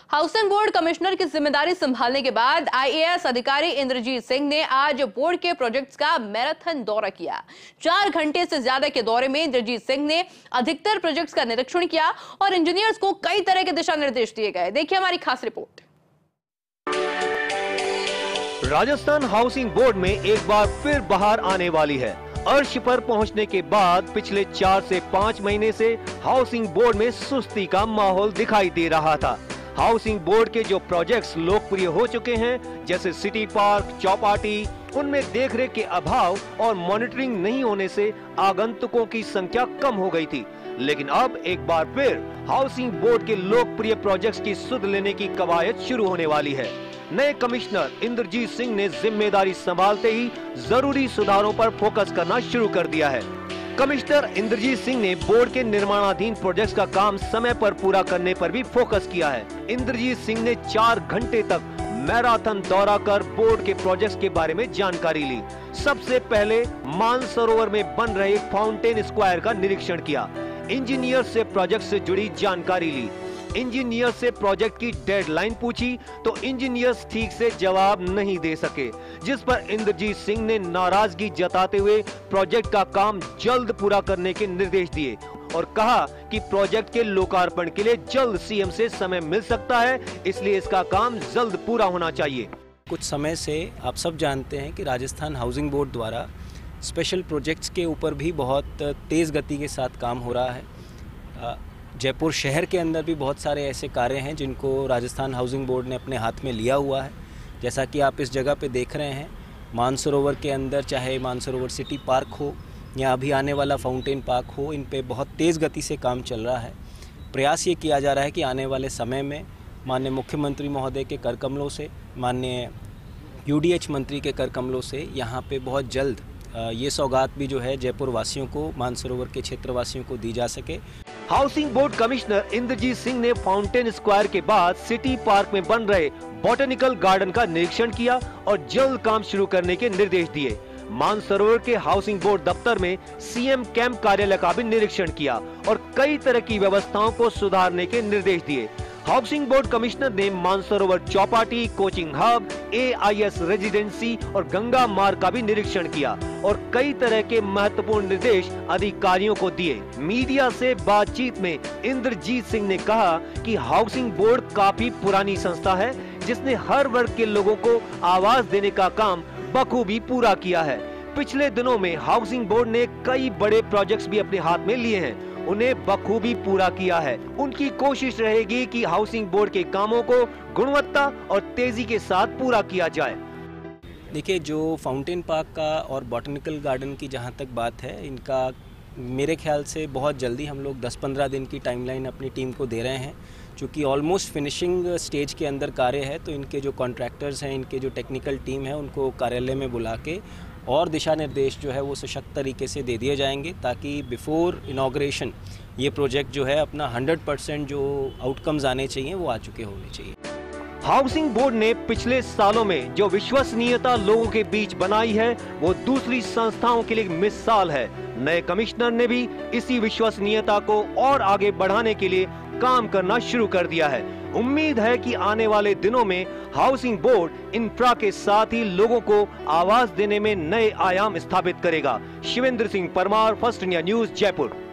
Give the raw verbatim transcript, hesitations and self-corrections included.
Housing board commissioner की जिम्मेदारी संभालने के बाद आईएएस अधिकारी इंद्रजीत सिंह ने आज बोर्ड के प्रोजेक्ट्स का मैराथन दौरा किया। चार घंटे से ज्यादा के दौरे में इंद्रजीत सिंह ने अधिकतर प्रोजेक्ट्स का निरीक्षण किया और इंजीनियर्स को कई तरह के दिशा निर्देश दिए गए। देखिए हमारी खास रिपोर्ट। राजस्थान हाउसिंग बोर्ड में एक बार फिर बहार आने वाली है। अर्श पर पहुंचने के बाद पिछले चार से पाँच महीने से हाउसिंग बोर्ड में सुस्ती का माहौल दिखाई दे रहा था। हाउसिंग बोर्ड के जो प्रोजेक्ट्स लोकप्रिय हो चुके हैं, जैसे सिटी पार्क, चौपाटी, उनमें देखरेख के अभाव और मॉनिटरिंग नहीं होने से आगंतुकों की संख्या कम हो गई थी। लेकिन अब एक बार फिर हाउसिंग बोर्ड के लोकप्रिय प्रोजेक्ट्स की सुध लेने की कवायद शुरू होने वाली है। नए कमिश्नर इंद्रजीत सिंह ने जिम्मेदारी संभालते ही जरूरी सुधारों पर फोकस करना शुरू कर दिया है। कमिश्नर इंद्रजीत सिंह ने बोर्ड के निर्माणाधीन प्रोजेक्ट्स का काम समय पर पूरा करने पर भी फोकस किया है। इंद्रजीत सिंह ने चार घंटे तक मैराथन दौरा कर बोर्ड के प्रोजेक्ट्स के बारे में जानकारी ली। सबसे पहले मानसरोवर में बन रहे फाउंटेन स्क्वायर का निरीक्षण किया। इंजीनियर से प्रोजेक्ट से जुड़ी जानकारी ली। इंजीनियर से प्रोजेक्ट की डेडलाइन पूछी तो इंजीनियर्स ठीक से जवाब नहीं दे सके, जिस पर इंद्रजीत सिंह ने नाराजगी जताते हुए प्रोजेक्ट का काम जल्द पूरा करने के निर्देश दिए और कहा कि प्रोजेक्ट के लोकार्पण के लिए जल्द सीएम से समय मिल सकता है, इसलिए इसका काम जल्द पूरा होना चाहिए। कुछ समय से आप सब जानते हैं कि राजस्थान हाउसिंग बोर्ड द्वारा स्पेशल प्रोजेक्ट्स के ऊपर भी बहुत तेज़ गति के साथ काम हो रहा है। जयपुर शहर के अंदर भी बहुत सारे ऐसे कार्य हैं जिनको राजस्थान हाउसिंग बोर्ड ने अपने हाथ में लिया हुआ है। जैसा कि आप इस जगह पे देख रहे हैं, मानसरोवर के अंदर चाहे मानसरोवर सिटी पार्क हो या अभी आने वाला फाउंटेन पार्क हो, इन पे बहुत तेज़ गति से काम चल रहा है। प्रयास ये किया जा रहा है कि आने वाले समय में माननीय मुख्यमंत्री महोदय के कर कमलों से, माननीय यूडीएच मंत्री के कर कमलों से यहाँ पे बहुत जल्द ये सौगात भी जो है जयपुर वासियों को, मानसरोवर के क्षेत्र वासियों को दी जा सके। Housing board commissioner Indrajeet Singh ने फाउंटेन स्क्वायर के बाद सिटी पार्क में बन रहे बॉटनिकल गार्डन का निरीक्षण किया और जल्द काम शुरू करने के निर्देश दिए। मानसरोवर के हाउसिंग बोर्ड दफ्तर में सीएम कैंप कार्यालय का भी निरीक्षण किया और कई तरह की व्यवस्थाओं को सुधारने के निर्देश दिए। हाउसिंग बोर्ड कमिश्नर ने Mansarovar Chaupati, coaching hub, AIS residency और गंगा मार्ग का भी निरीक्षण किया और कई तरह के महत्वपूर्ण निर्देश अधिकारियों को दिए। मीडिया से बातचीत में इंद्रजीत सिंह ने कहा कि हाउसिंग बोर्ड काफी पुरानी संस्था है, जिसने हर वर्ग के लोगों को आवाज देने का काम बखूबी पूरा किया है। पिछले दिनों में हाउसिंग बोर्ड ने कई बड़े प्रोजेक्ट्स भी अपने हाथ में लिए हैं, उन्हें बखूबी पूरा किया है। उनकी कोशिश रहेगी कि हाउसिंग बोर्ड के कामों को गुणवत्ता और तेजी के साथ पूरा किया जाए। देखिए, जो फाउंटेन पार्क का और बॉटनिकल गार्डन की जहां तक बात है, इनका मेरे ख्याल से बहुत जल्दी हम लोग दस पंद्रह दिन की टाइमलाइन अपनी टीम को दे रहे हैं। चूँकि ऑलमोस्ट फिनिशिंग स्टेज के अंदर कार्य है, तो इनके जो कॉन्ट्रैक्टर्स हैं, इनके जो टेक्निकल टीम है, उनको कार्यालय में बुला के और दिशा निर्देश जो है वो सशक्त तरीके से दे दिए जाएंगे, ताकि बिफोर इनॉग्रेशन ये प्रोजेक्ट जो है अपना हंड्रेड परसेंट जो आउटकम्स आने चाहिए वो आ चुके होने चाहिए। हाउसिंग बोर्ड ने पिछले सालों में जो विश्वसनीयता लोगों के बीच बनाई है, वो दूसरी संस्थाओं के लिए मिसाल है। नए कमिश्नर ने भी इसी विश्वसनीयता को और आगे बढ़ाने के लिए काम करना शुरू कर दिया है। उम्मीद है कि आने वाले दिनों में हाउसिंग बोर्ड इंफ्रा के साथ ही लोगों को आवाज देने में नए आयाम स्थापित करेगा। Shivendra Singh Parmar, first India news, Jaipur.